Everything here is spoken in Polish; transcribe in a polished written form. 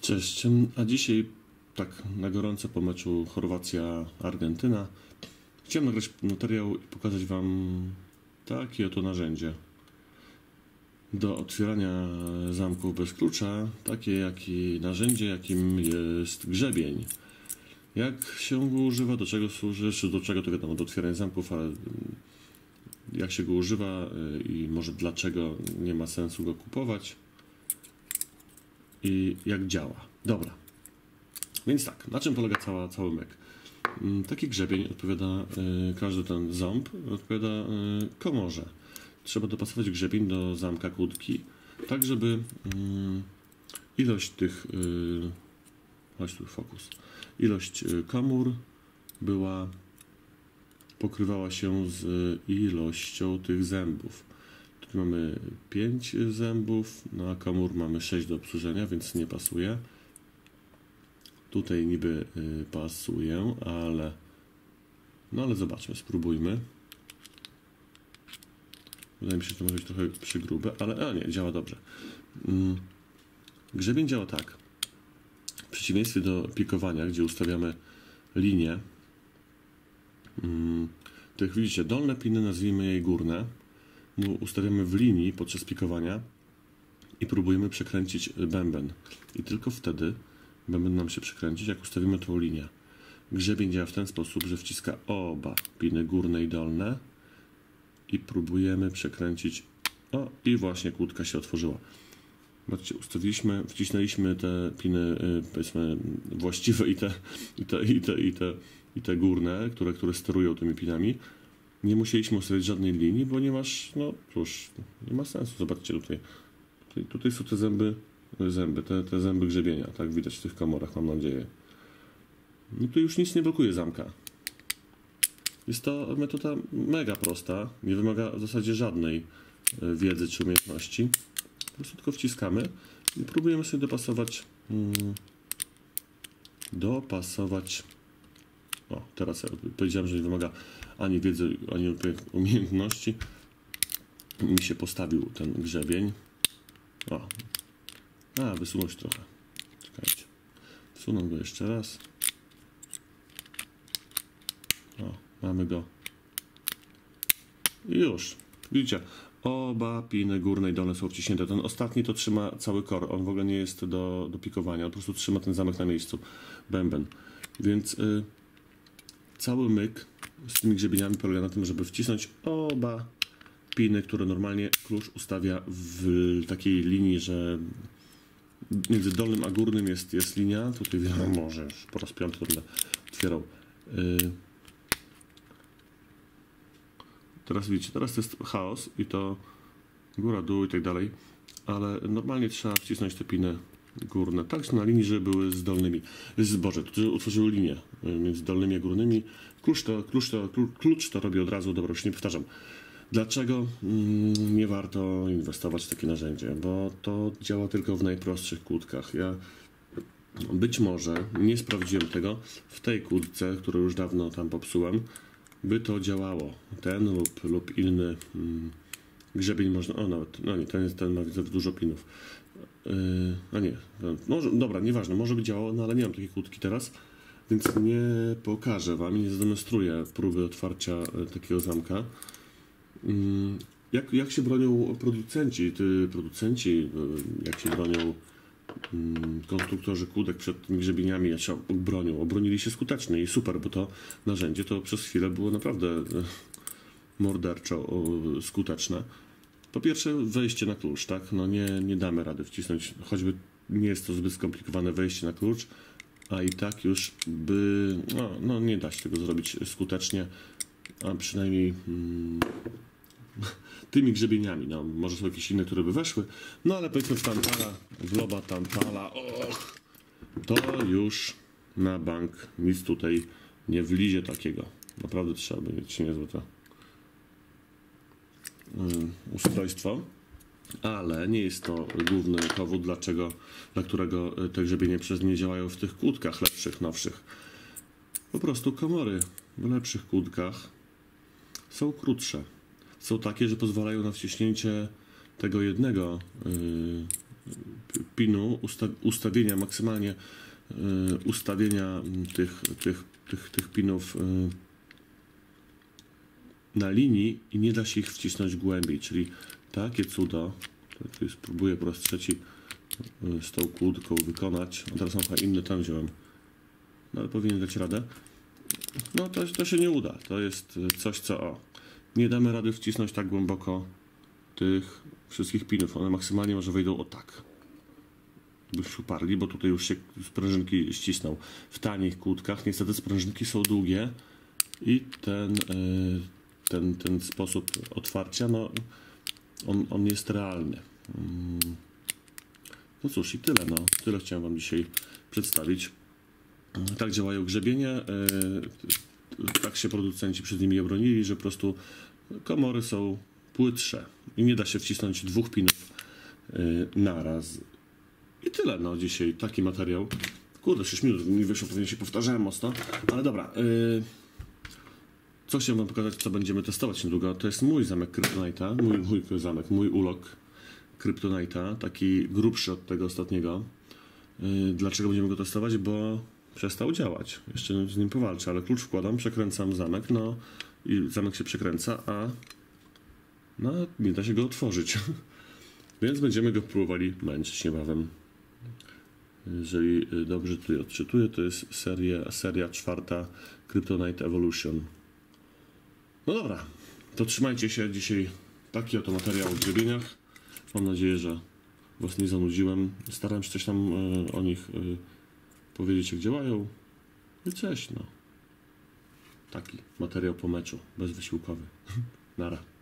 Cześć, a dzisiaj tak na gorąco po meczu Chorwacja-Argentyna chciałem nagrać materiał i pokazać Wam takie oto narzędzie do otwierania zamków bez klucza, takie narzędzie, jakim jest grzebień. Jak się go używa, do czego służy, czy do czego to wiadomo, do otwierania zamków, ale jak się go używa i może dlaczego nie ma sensu go kupować i jak działa. Dobra, więc tak, na czym polega cały myk? Taki grzebień odpowiada, każdy ten ząb odpowiada komorze. Trzeba dopasować grzebień do zamka kłódki, tak żeby ilość tych, chodź tu fokus, ilość komór pokrywała się z ilością tych zębów. Tu mamy 5 zębów, no a komór mamy 6 do obsłużenia, więc nie pasuje. Tutaj niby pasuje, ale zobaczmy, spróbujmy. Wydaje mi się, że to może być trochę przygrube, ale nie, działa dobrze. Grzebień działa tak. W przeciwieństwie do pikowania, gdzie ustawiamy linię, to jak widzicie, dolne piny, nazwijmy je górne, ustawiamy w linii podczas pikowania i próbujemy przekręcić bęben. I tylko wtedy bęben nam się przekręcić, jak ustawimy tą linię. Grzebień działa w ten sposób, że wciska oba piny górne i dolne i próbujemy przekręcić. O, i właśnie kłódka się otworzyła. Zobaczcie, wcisnęliśmy te piny, powiedzmy, właściwe i te górne, które sterują tymi pinami. Nie musieliśmy ustawiać żadnej linii, ponieważ, no cóż, nie ma sensu. Zobaczcie, tutaj są te te zęby grzebienia, tak widać w tych komorach, mam nadzieję. No tu już nic nie blokuje zamka. Jest to metoda mega prosta, nie wymaga w zasadzie żadnej wiedzy czy umiejętności. Po prostu tylko wciskamy i próbujemy sobie dopasować. O, teraz ja powiedziałem, że nie wymaga ani wiedzy, ani umiejętności. Mi się postawił ten grzebień. O, wysunąć trochę. Czekajcie. Wsunę go jeszcze raz. O, mamy go. I już. Widzicie, oba piny górne i dolne są wciśnięte. Ten ostatni to trzyma cały kor. On w ogóle nie jest do pikowania. On po prostu trzyma ten zamek na miejscu. Bęben. Więc cały myk z tymi grzebieniami polega na tym, żeby wcisnąć oba piny, które normalnie klucz ustawia w takiej linii, że między dolnym a górnym jest linia. Tutaj może już po raz piąty będę otwierał. Teraz widzicie, teraz to jest chaos i to góra, dół i tak dalej, ale normalnie trzeba wcisnąć te piny górne, tak na linii, żeby były z dolnymi. Tu utworzyły linię między dolnymi a górnymi. Klucz to robi od razu, dobra, już nie powtarzam. Dlaczego nie warto inwestować w takie narzędzie? Bo to działa tylko w najprostszych kłódkach. Ja być może nie sprawdziłem tego w tej kłódce, którą już dawno tam popsułem, by to działało. Ten lub inny grzebień można. O, nawet. No nie, ten ma za dużo pinów. A nie. Może, dobra, nieważne, może by działało, no ale nie mam takiej kłódki teraz, więc nie pokażę Wam, nie zademonstruję próby otwarcia takiego zamka. Jak się bronią producenci, jak się bronią konstruktorzy kłódek przed tymi grzebieniami, jak się obronili się skutecznie i super, bo to narzędzie to przez chwilę było naprawdę morderczo skuteczne. Po pierwsze wejście na klucz, tak? No nie damy rady wcisnąć, choćby nie jest to zbyt skomplikowane wejście na klucz, a i tak już nie da się tego zrobić skutecznie, a przynajmniej tymi grzebieniami. No, może są jakieś inne, które by weszły, no ale powiedzmy globa tantala, to już na bank nic tutaj nie wlizie takiego. Naprawdę trzeba by mieć niezłe to ustrojstwo, ale nie jest to główny powód, dla którego te grzebienie przez nie działają w tych kłódkach lepszych, nowszych. Po prostu komory w lepszych kłódkach są krótsze. Są takie, że pozwalają na wciśnięcie tego jednego pinu, ustawienia maksymalnie ustawienia tych pinów na linii i nie da się ich wcisnąć głębiej, czyli takie cudo, to spróbuję po raz trzeci z tą kłódką wykonać, a teraz mam chyba inny tam wziąłem, no ale powinien dać radę. No to się nie uda, to jest coś co nie damy rady wcisnąć tak głęboko tych wszystkich pinów, one maksymalnie może wejdą o tak, byś uparli, bo tutaj już się sprężynki ścisną. W tanich kłódkach niestety sprężynki są długie i ten sposób otwarcia, no on jest realny. No cóż i tyle, tyle chciałem wam dzisiaj przedstawić. Tak działają grzebienie, tak się producenci przed nimi obronili, że po prostu komory są płytsze i nie da się wcisnąć dwóch pinów naraz. I tyle, dzisiaj taki materiał. Kurde, 6 minut mi wyszło, pewnie się powtarzałem mocno, ale dobra. Co chciałem wam pokazać, co będziemy testować niedługo, to jest mój zamek Kryptonite'a, mój ulok Kryptonite'a, taki grubszy od tego ostatniego. Dlaczego będziemy go testować? Bo przestał działać. Jeszcze z nim powalczę, ale klucz wkładam, przekręcam zamek, i zamek się przekręca, a nie da się go otworzyć. Więc będziemy go próbowali męczyć niebawem. Jeżeli dobrze tutaj odczytuję, to jest seria 4 Kryptonite Evolution. No dobra, to trzymajcie się. Dzisiaj taki oto materiał o grzebieniach. Mam nadzieję, że was nie zanudziłem. Staram się coś tam o nich powiedzieć, jak działają. I cześć, Taki materiał po meczu, bezwysiłkowy. Nara.